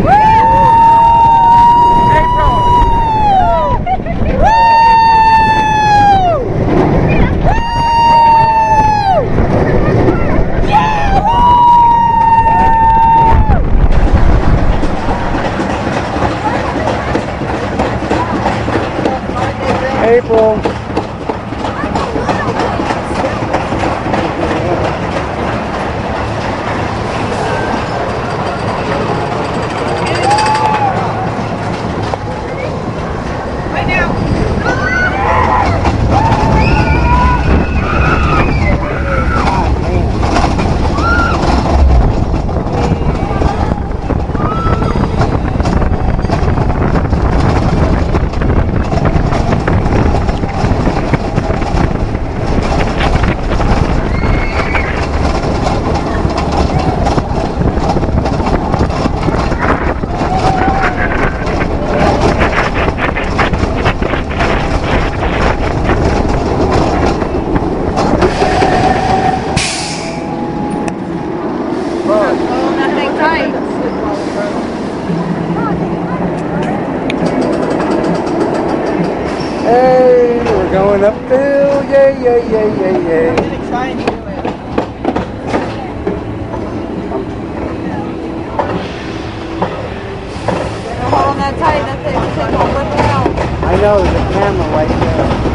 April. Hey, we're going up the hill, yay, yay, yay, yay, yay. Get excited to do it. They're holding that tight, that thing won't whip it out. I know, there's a camera right there.